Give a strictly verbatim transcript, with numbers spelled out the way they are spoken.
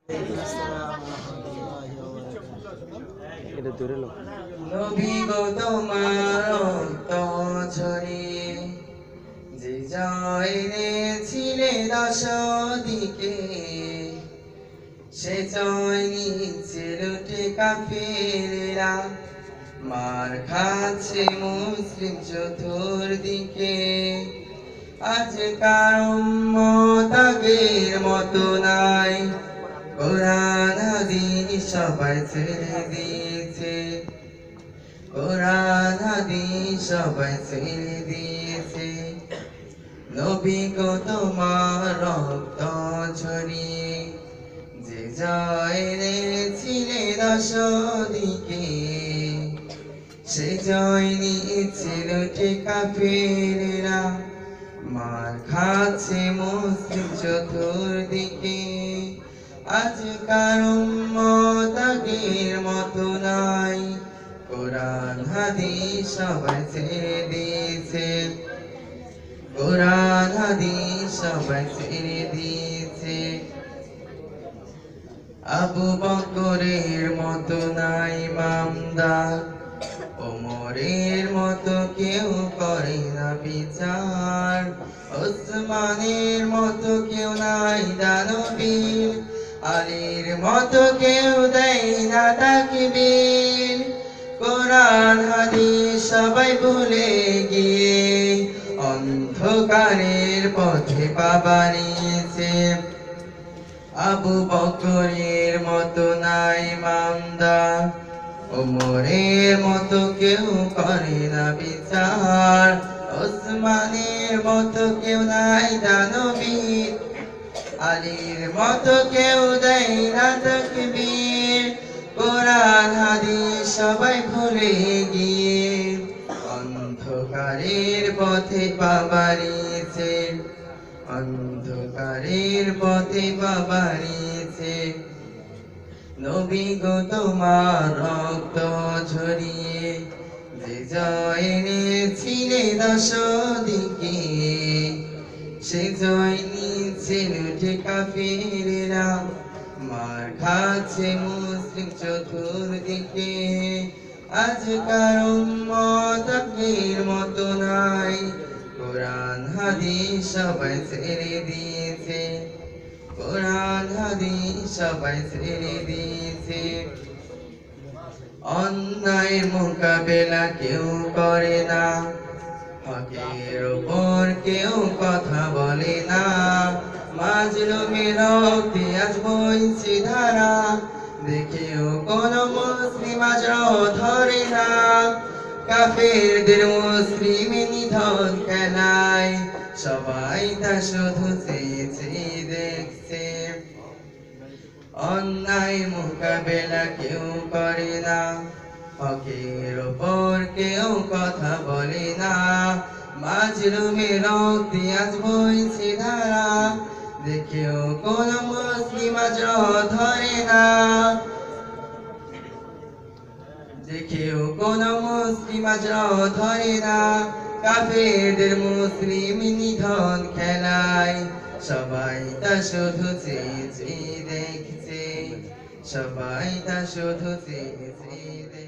এটা দূরে লোক নবী গো তোমার রক্ত ঝরিয়ে যে জয় এনেছিলে দশ দিকে, সে জয় নিচ্ছে লুটে কাফেরেরা, মার খাচ্ছে মুসলিম চতুর্দিকে। আজকার উম্মত আগের মতো নাই, কোরআন হাদিস সবাই ছেড়ে দিয়েছে, কোরআন হাদিস সবাই ছেড়ে দিয়েছে। নবী গো তোমার রক্ত ঝরিয়ে যে জয় এনেছিলে দশ দিকে, সে জয় নিচ্ছে লুটে কাফেরেরা, মার খাচ্ছে মুসলিম চতুর্দিকে। আজকার উম্মত আগের মতো নাই, কোরআন হাদিস সবাই ছেড়ে দিয়েছে, কোরআন হাদিস সবাই ছেড়ে দিয়েছে। আবু বকরের মতো নাই ইমামদার, ওমরের মতো কেউ করে না বিচার, ওসমানের মতো কেউ নাই দানবীর, আলীর মতো কেউ দেয় না তাকবীর। কোরআন হাদিস সবাই ভুলে গিয়ে অন্ধকারের পথে পা বাড়িয়েছে। আবু বকরের মতো নাই ইমামদার, ওমরের মতো কেউ করে না বিচার, ওসমানের মতো কেউ নাই দানবীর, আলীর মতো কেউ দেয় না তাকবীর। কোরআন হাদিস সবাই ভুলে গিয়ে অন্ধকারের পথে পা বাড়িয়েছে, অন্ধকারের পথে পা বাড়িয়েছে। নবী গো তোমার রক্ত ঝরিয়ে যে জয় এনেছিলে দশ দিকে, সে জয় নিচ্ছে লুটে কাফেরেরা, মার খাচ্ছে মুসলিম চতুর্দিকে। আজকার উম্মত আগের মতো নাই, কোরআন হাদিস সবাই ছেড়ে দিয়েছে, কোরআন হাদিস সবাই ছেড়ে দিয়েছে। অন্যায়ের মোকাবেলা কেউ করে না, হকের ওপর কেউ কথা বলে না, মাজলুমের রক্তে আজ বইছে ধারা, দেখেও কোন মুসলিম আজ ধরে না। কাফেরদের মুসলিম নিধন খেলায় সবাই তা শুধু চেয়ে চেয়ে দেখছে। অন্যায় মোকাবেলা কেউ করে না, হকের ওপর কেউ কথা বলে না, মাজলুমের রক্তে আজ বইছে ধারা, দেখেও কোন মুসলিম আজ ধরে না, দেখেও কোন মুসলিম আজ ধরে না। কাফেরদের মুসলিম নিধন খেলায় সবাই তা শুধু চেয়ে চেয়ে দেখছে, সবাই তা শুধু চেয়ে চেয়ে দেখছে।